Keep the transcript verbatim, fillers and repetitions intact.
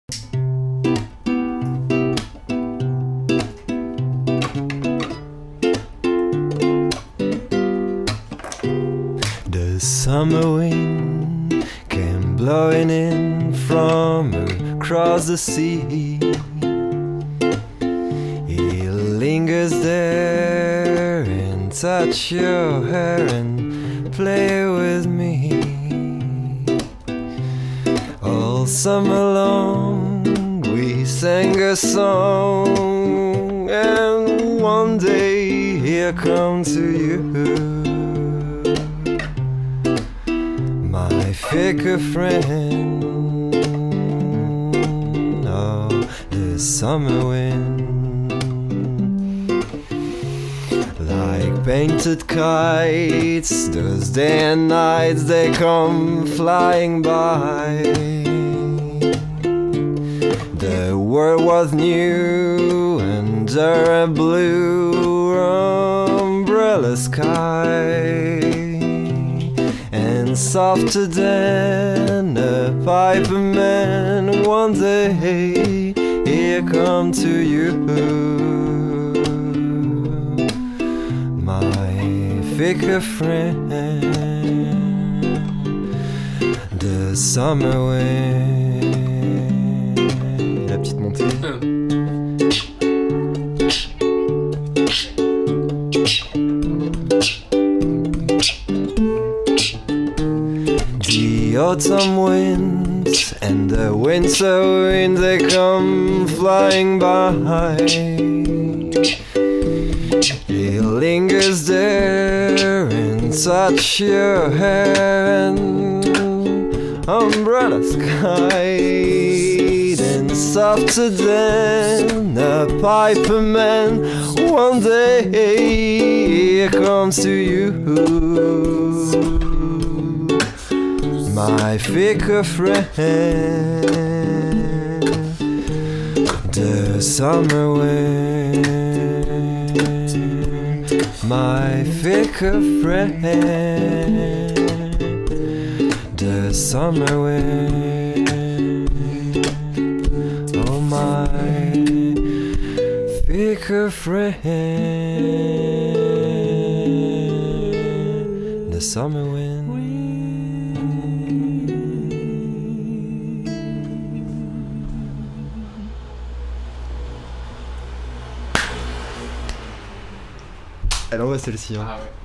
The summer wind came blowing in from across the sea. It lingers there and touch your hair and play with me. All summer long we sang a song, and one day here come to you, my fickle friend. Oh, the summer wind, like painted kites, those day and nights they come flying by. The world was new under a blue umbrella sky, and softer than a piper man. One day here come to you, my fickle friend, the summer wind. La petite montée. The autumn winds and the winter wind, they come flying by. It lingers there and touch your hair and umbrella sky, and softer than a piper man. One day here comes to you, my fickle friend, the summer wind, my fickle friend, the summer wind. Oh, my fickle friend, the summer wind. Elle envoie celle-ci. Hein. Ah ouais.